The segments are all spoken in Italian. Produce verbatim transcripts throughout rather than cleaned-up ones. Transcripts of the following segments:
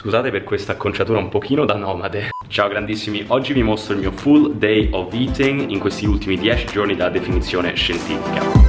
Scusate per questa acconciatura un pochino da nomade. Ciao grandissimi, oggi vi mostro il mio full day of eating in questi ultimi dieci giorni dalla definizione scientifica.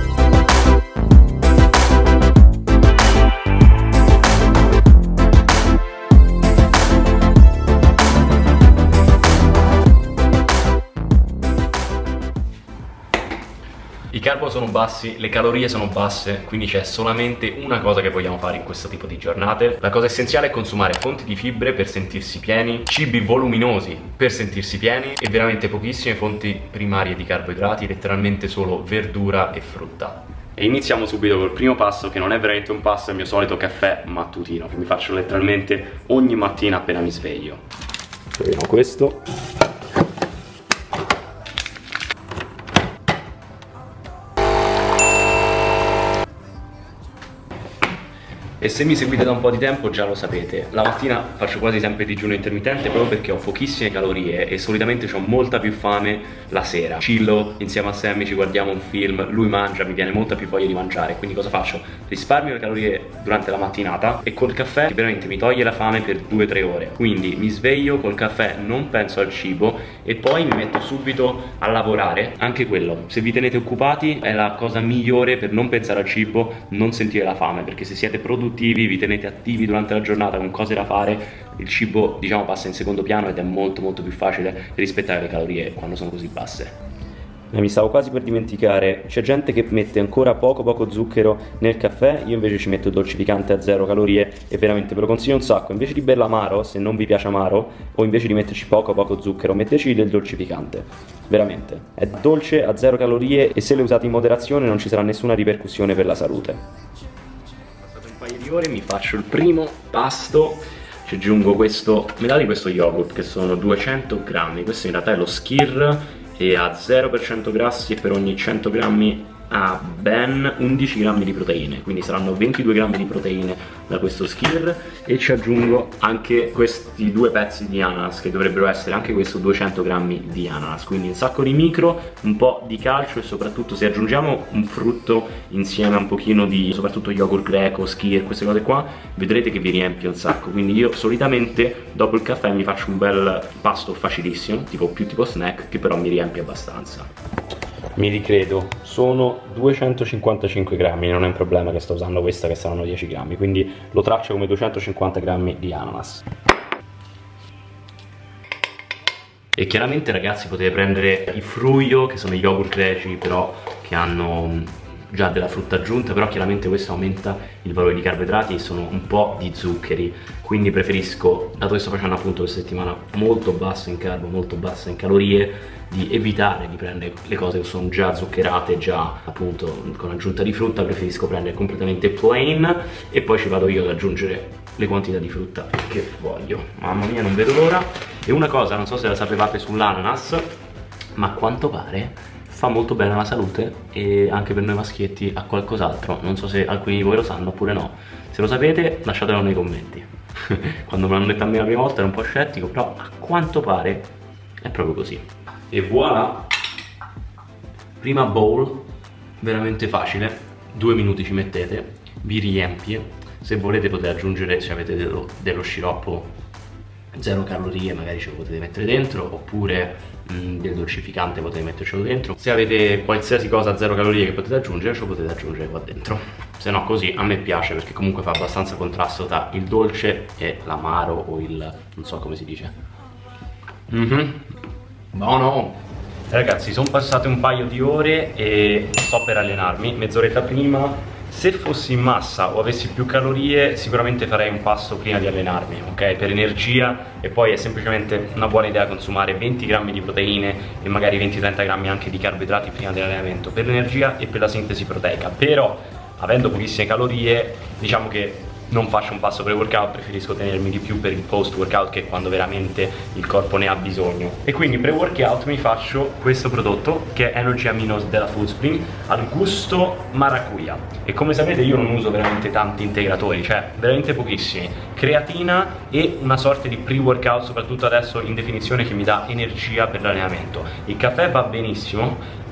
I carbo sono bassi, le calorie sono basse, quindi c'è solamente una cosa che vogliamo fare in questo tipo di giornate. La cosa essenziale è consumare fonti di fibre per sentirsi pieni, cibi voluminosi per sentirsi pieni e veramente pochissime fonti primarie di carboidrati, letteralmente solo verdura e frutta. E iniziamo subito col primo passo, che non è veramente un passo, è il mio solito caffè mattutino, che mi faccio letteralmente ogni mattina appena mi sveglio. Proviamo questo. E se mi seguite da un po' di tempo già lo sapete, la mattina faccio quasi sempre digiuno intermittente proprio perché ho pochissime calorie e solitamente ho molta più fame la sera. Chillo insieme a Sammy, ci guardiamo un film, lui mangia, mi viene molta più voglia di mangiare, quindi cosa faccio? Risparmio le calorie durante la mattinata e col caffè che veramente mi toglie la fame per due tre ore. Quindi mi sveglio col caffè, non penso al cibo e poi mi metto subito a lavorare. Anche quello, se vi tenete occupati è la cosa migliore per non pensare al cibo, non sentire la fame, perché se siete produttivi, vi tenete attivi durante la giornata con cose da fare, il cibo diciamo passa in secondo piano ed è molto molto più facile rispettare le calorie quando sono così basse. Mi stavo quasi per dimenticare, c'è gente che mette ancora poco poco zucchero nel caffè, io invece ci metto il dolcificante a zero calorie e veramente ve lo consiglio un sacco. Invece di berlo amaro, se non vi piace amaro, o invece di metterci poco poco zucchero, metteteci del dolcificante. Veramente, è dolce a zero calorie e se le usate in moderazione non ci sarà nessuna ripercussione per la salute. Passato un paio di ore mi faccio il primo pasto, ci aggiungo questo, metà di questo yogurt che sono duecento grammi, questo in realtà è lo Skyr e ha zero per cento grassi e per ogni cento grammi ha ben undici grammi di proteine, quindi saranno ventidue grammi di proteine da questo Skyr, e ci aggiungo anche questi due pezzi di ananas che dovrebbero essere anche questo duecento grammi di ananas, quindi un sacco di micro, un po' di calcio e soprattutto se aggiungiamo un frutto insieme a un pochino di soprattutto yogurt greco, Skyr, queste cose qua, vedrete che vi riempie un sacco. Quindi io solitamente dopo il caffè mi faccio un bel pasto facilissimo, tipo più tipo snack, che però mi riempie abbastanza. Mi ricredo, sono duecentocinquantacinque grammi, non è un problema che sto usando questa che saranno dieci grammi, quindi lo traccio come duecentocinquanta grammi di ananas. E chiaramente ragazzi potete prendere il fruio, che sono gli yogurt greci però che hanno già della frutta aggiunta, però chiaramente questo aumenta il valore di carboidrati e sono un po' di zuccheri, quindi preferisco, dato che sto facendo appunto questa settimana molto bassa in carbo, molto bassa in calorie, di evitare di prendere le cose che sono già zuccherate, già appunto con aggiunta di frutta. Preferisco prendere completamente plain e poi ci vado io ad aggiungere le quantità di frutta che voglio. Mamma mia, non vedo l'ora. E una cosa, non so se la sapevate sull'ananas, ma a quanto pare fa molto bene alla salute e anche per noi maschietti a qualcos'altro. Non so se alcuni di voi lo sanno oppure no. Se lo sapete lasciatelo nei commenti. Quando me l'hanno detto a me la prima volta ero un po' scettico, però a quanto pare è proprio così. E voilà, prima bowl, veramente facile, due minuti ci mettete, vi riempie. Se volete potete aggiungere, se avete dello, dello sciroppo zero calorie magari ce lo potete mettere dentro, oppure mh, del dolcificante potete mettercelo dentro. Se avete qualsiasi cosa a zero calorie che potete aggiungere, ce lo potete aggiungere qua dentro. Se no così a me piace perché comunque fa abbastanza contrasto tra il dolce e l'amaro o il, non so come si dice. Mm-hmm. Buono! Ragazzi, sono passate un paio di ore e sto per allenarmi, mezz'oretta prima. Se fossi in massa o avessi più calorie sicuramente farei un pasto prima di allenarmi, ok? Per energia, e poi è semplicemente una buona idea consumare venti grammi di proteine e magari venti trenta grammi anche di carboidrati prima dell'allenamento, per l'energia e per la sintesi proteica. Però avendo pochissime calorie diciamo che non faccio un pasto pre-workout, preferisco tenermi di più per il post-workout, che è quando veramente il corpo ne ha bisogno. E quindi pre-workout mi faccio questo prodotto che è Energy Aminos della Foodspring al gusto maracuja. E come sapete io non uso veramente tanti integratori, cioè veramente pochissimi. Creatina e una sorta di pre-workout, soprattutto adesso in definizione, che mi dà energia per l'allenamento. Il caffè va benissimo,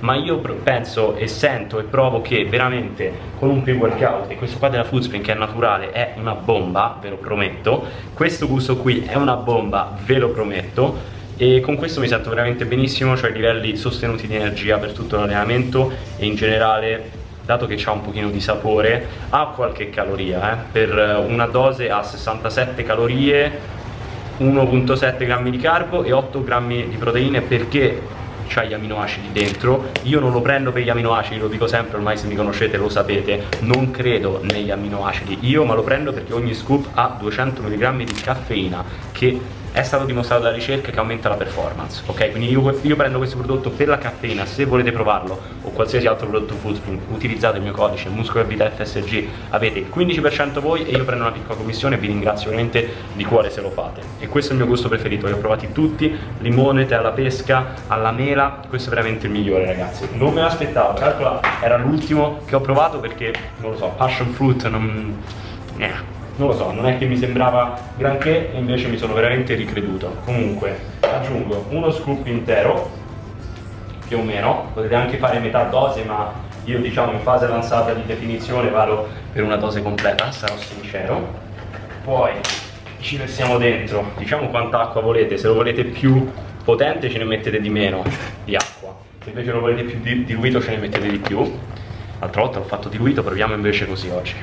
ma io penso e sento e provo che veramente con un pre-workout, e questo qua della Foodspring che è naturale è una bomba, ve lo prometto, questo gusto qui è una bomba, ve lo prometto, e con questo mi sento veramente benissimo, cioè livelli sostenuti di energia per tutto l'allenamento, e in generale, dato che c'ha un pochino di sapore, ha qualche caloria, eh? Per una dose ha sessantasette calorie, uno virgola sette grammi di carbo e otto grammi di proteine, perché c'ha gli aminoacidi dentro. Io non lo prendo per gli aminoacidi, lo dico sempre, ormai se mi conoscete lo sapete, non credo negli aminoacidi io, ma lo prendo perché ogni scoop ha duecento milligrammi di caffeina, che è stato dimostrato dalla ricerca che aumenta la performance, ok? Quindi io, io prendo questo prodotto per la caffeina. Se volete provarlo o qualsiasi altro prodotto Foodspring, utilizzate il mio codice Muscolo e Vita F S G, avete il quindici per cento voi e io prendo una piccola commissione, e vi ringrazio veramente di cuore se lo fate. E questo è il mio gusto preferito, li ho provati tutti, limone, tè alla pesca, alla mela, questo è veramente il migliore, ragazzi. Non me l'aspettavo, calcola, era l'ultimo che ho provato perché, non lo so, passion fruit non... Eh. Non lo so, non è che mi sembrava granché, e invece mi sono veramente ricreduto. Comunque aggiungo uno scoop intero, più o meno, potete anche fare metà dose, ma io diciamo in fase avanzata di definizione vado per una dose completa, sarò sincero. Poi ci versiamo dentro, diciamo quanta acqua volete, se lo volete più potente ce ne mettete di meno di acqua, se invece lo volete più diluito ce ne mettete di più. L'altra volta l'ho fatto diluito, proviamo invece così oggi.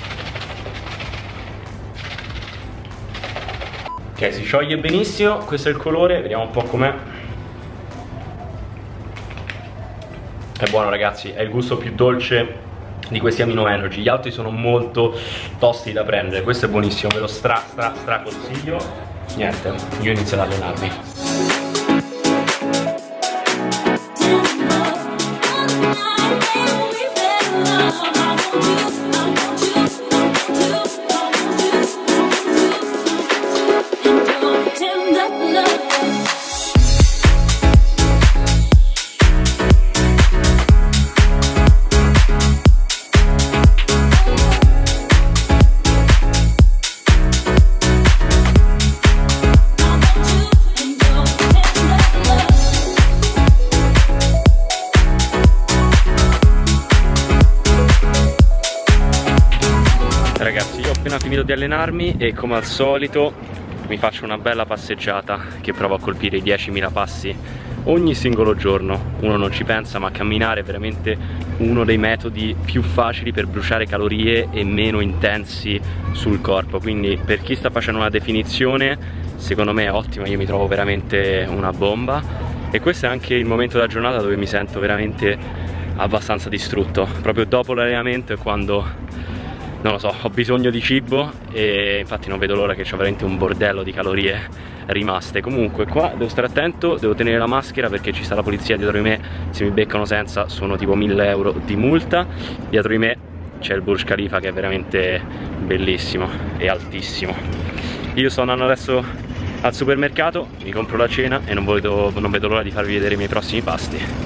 Ok, si scioglie benissimo, questo è il colore, vediamo un po' com'è. È buono, ragazzi, è il gusto più dolce di questi Amino Energy. Gli altri sono molto tosti da prendere, questo è buonissimo, ve lo stra stra stra consiglio. Niente, io inizio ad allenarmi. Ragazzi, io ho appena finito di allenarmi e come al solito mi faccio una bella passeggiata che provo a colpire i diecimila passi ogni singolo giorno. Uno non ci pensa, ma camminare è veramente uno dei metodi più facili per bruciare calorie e meno intensi sul corpo. Quindi per chi sta facendo una definizione, secondo me è ottima, io mi trovo veramente una bomba. E questo è anche il momento della giornata dove mi sento veramente abbastanza distrutto. Proprio dopo l'allenamento è quando, non lo so, ho bisogno di cibo, e infatti non vedo l'ora, che c'ho veramente un bordello di calorie rimaste. Comunque qua devo stare attento, devo tenere la maschera perché ci sta la polizia dietro di me, se mi beccano senza sono tipo mille euro di multa. Dietro di me c'è il Burj Khalifa che è veramente bellissimo e altissimo. Io sto andando adesso al supermercato, mi compro la cena e non vedo, non vedo l'ora di farvi vedere i miei prossimi pasti.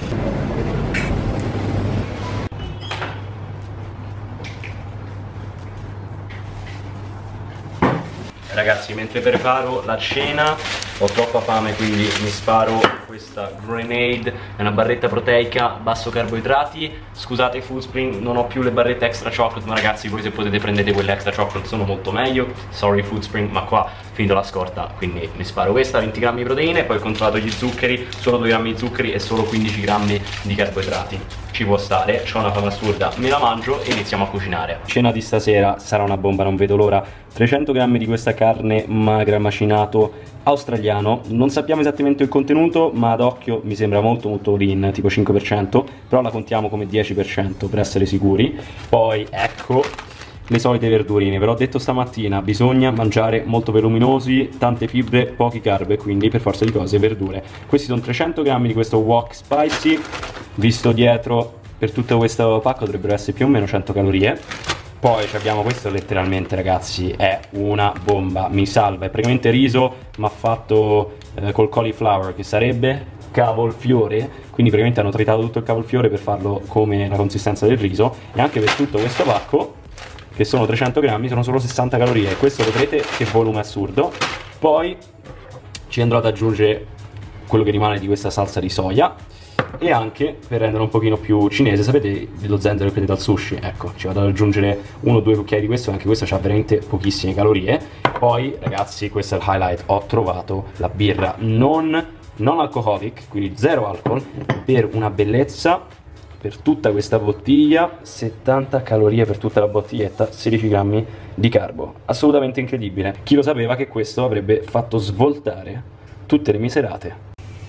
Ragazzi, mentre preparo la cena ho troppa fame, quindi mi sparo questa Grenade, è una barretta proteica basso carboidrati. Scusate Foodspring, non ho più le barrette extra chocolate, ma ragazzi voi se potete prendete quelle extra chocolate, sono molto meglio. Sorry Foodspring, ma qua finito la scorta, quindi mi sparo questa, venti grammi di proteine. Poi ho controllato gli zuccheri, solo due grammi di zuccheri e solo quindici grammi di carboidrati. Ci può stare, c'ho una fame assurda, me la mangio e iniziamo a cucinare. Cena di stasera sarà una bomba, non vedo l'ora. trecento grammi di questa carne magra macinato australiano, non sappiamo esattamente il contenuto, ma ad occhio mi sembra molto molto lean, tipo cinque per cento, però la contiamo come dieci per cento per essere sicuri. Poi ecco le solite verdurine, ve l'ho detto stamattina, bisogna mangiare molto voluminosi, tante fibre, pochi carb, quindi per forza di cose verdure. Questi sono trecento grammi di questo wok spicy, visto dietro per tutto questo pacco dovrebbero essere più o meno cento calorie. Poi abbiamo questo, letteralmente ragazzi è una bomba, mi salva, è praticamente riso ma fatto eh, col cauliflower, che sarebbe cavolfiore, quindi praticamente hanno tritato tutto il cavolfiore per farlo come la consistenza del riso. E anche per tutto questo pacco, che sono trecento grammi, sono solo sessanta calorie, questo vedrete che volume assurdo. Poi ci andrò ad aggiungere quello che rimane di questa salsa di soia e anche per renderlo un pochino più cinese. Sapete lo zenzero che prendete al sushi? Ecco, ci vado ad aggiungere uno o due cucchiai di questo, anche questo ha veramente pochissime calorie. Poi ragazzi, questo è il highlight, ho trovato la birra non, non alcoholic, quindi zero alcol, per una bellezza, per tutta questa bottiglia, settanta calorie per tutta la bottiglietta, sedici grammi di carbo, assolutamente incredibile. Chi lo sapeva che questo avrebbe fatto svoltare tutte le mie serate?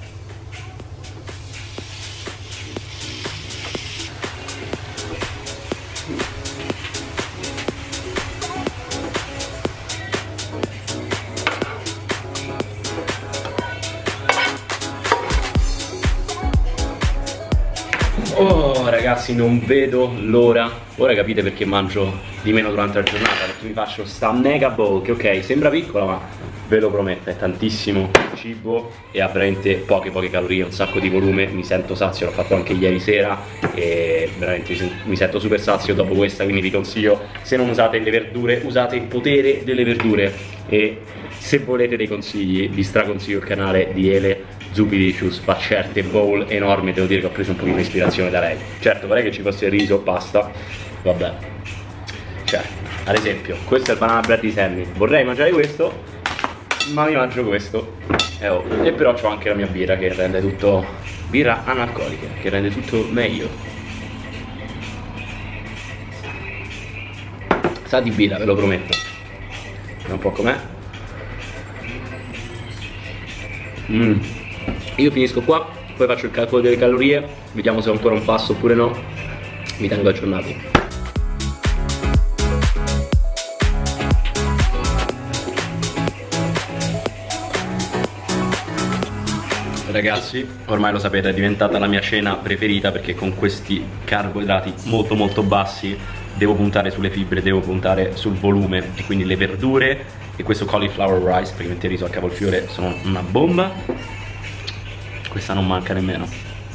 Oh ragazzi, non vedo l'ora. Ora capite perché mangio di meno durante la giornata, perché mi faccio sta mega bowl che ok, sembra piccola ma ve lo prometto è tantissimo cibo e ha veramente poche poche calorie, un sacco di volume. Mi sento sazio, l'ho fatto anche ieri sera e veramente mi sento super sazio dopo questa, quindi vi consiglio, se non usate le verdure, usate il potere delle verdure. E se volete dei consigli, vi straconsiglio il canale di Ele Zubidicious, fa certe bowl enormi. Devo dire che ho preso un pochino di ispirazione da lei. Certo, vorrei che ci fosse riso, pasta, vabbè. Cioè, ad esempio, questo è il banana bread di Sammy. Vorrei mangiare questo, ma mi mangio questo. Eh, oh. E però ho anche la mia birra che rende tutto, birra analcolica, che rende tutto meglio. Sa di birra, ve lo prometto. È un po' com'è. Mmm. Io finisco qua, poi faccio il calcolo delle calorie, vediamo se ho ancora un passo oppure no, vi tengo aggiornati. Ragazzi, ormai lo sapete, è diventata la mia cena preferita, perché con questi carboidrati molto molto bassi devo puntare sulle fibre, devo puntare sul volume, e quindi le verdure e questo cauliflower rice, praticamente il riso a cavolfiore, sono una bomba. Questa non manca nemmeno.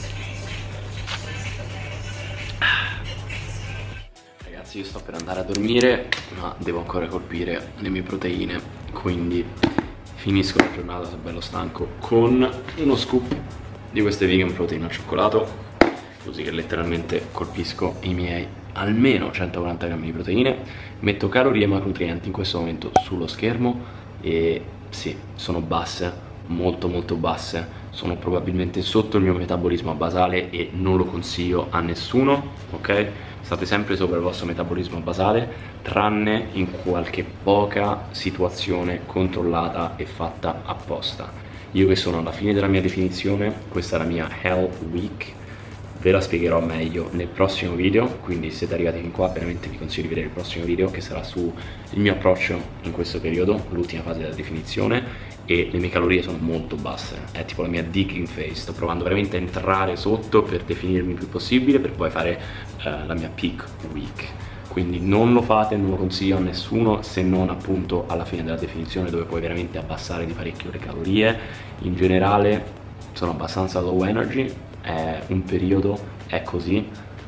Ragazzi, io sto per andare a dormire, ma devo ancora colpire le mie proteine, quindi finisco la giornata, sono bello stanco, con uno scoop di queste vegan protein al cioccolato, così che letteralmente colpisco i miei almeno centoquaranta grammi di proteine. Metto calorie e macronutrienti in questo momento sullo schermo e sì, sono basse, molto molto basse, sono probabilmente sotto il mio metabolismo basale e non lo consiglio a nessuno, ok? State sempre sopra il vostro metabolismo basale, tranne in qualche poca situazione controllata e fatta apposta. Io che sono alla fine della mia definizione, questa è la mia Hell Week, ve la spiegherò meglio nel prossimo video, quindi se siete arrivati fin qua veramente vi consiglio di vedere il prossimo video, che sarà sul mio approccio in questo periodo, l'ultima fase della definizione, e le mie calorie sono molto basse, è tipo la mia digging phase, sto provando veramente a entrare sotto per definirmi il più possibile, per poi fare uh, la mia peak week. Quindi non lo fate, non lo consiglio a nessuno, se non appunto alla fine della definizione, dove puoi veramente abbassare di parecchio le calorie. In generale sono abbastanza low energy, è un periodo, è così,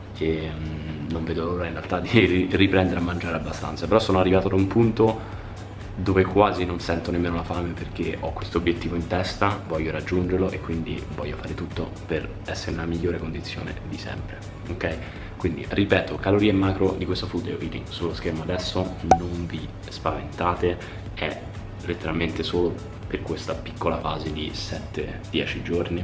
e um, non vedo l'ora in realtà di riprendere a mangiare abbastanza, però sono arrivato ad un punto dove quasi non sento nemmeno la fame, perché ho questo obiettivo in testa, voglio raggiungerlo e quindi voglio fare tutto per essere nella migliore condizione di sempre, ok? Quindi ripeto, calorie e macro di questo food eating sullo schermo adesso, non vi spaventate, è letteralmente solo per questa piccola fase di sette dieci giorni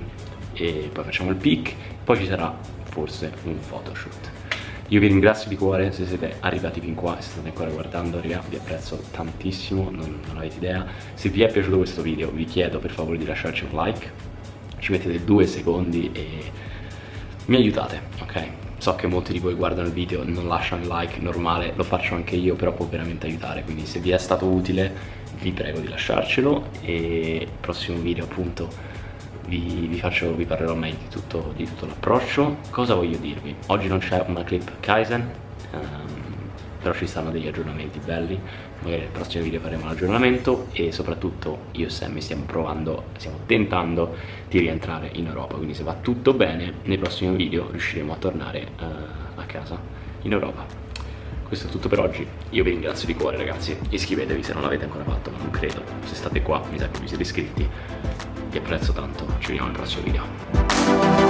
e poi facciamo il peak, poi ci sarà forse un photoshoot. Io vi ringrazio di cuore se siete arrivati fin qua e se state ancora guardando, raga, vi apprezzo tantissimo, non, non avete idea. Se vi è piaciuto questo video vi chiedo per favore di lasciarci un like, ci mettete due secondi e mi aiutate, ok? So che molti di voi guardano il video, non lasciano il like, normale, lo faccio anche io, però può veramente aiutare, quindi se vi è stato utile vi prego di lasciarcelo e il prossimo video appunto Vi, vi, faccio, vi parlerò meglio di tutto, di tutto l'approccio. Cosa voglio dirvi? Oggi non c'è una clip Kaizen, um, però ci stanno degli aggiornamenti belli, magari nel prossimo video faremo l'aggiornamento e soprattutto io e Sammy stiamo provando, stiamo tentando di rientrare in Europa, quindi se va tutto bene nei prossimi video riusciremo a tornare uh, a casa in Europa. Questo è tutto per oggi, io vi ringrazio di cuore ragazzi, iscrivetevi se non l'avete ancora fatto, ma non credo, se state qua mi sa che vi siete iscritti. Vi apprezzo tanto, ci vediamo nel prossimo video.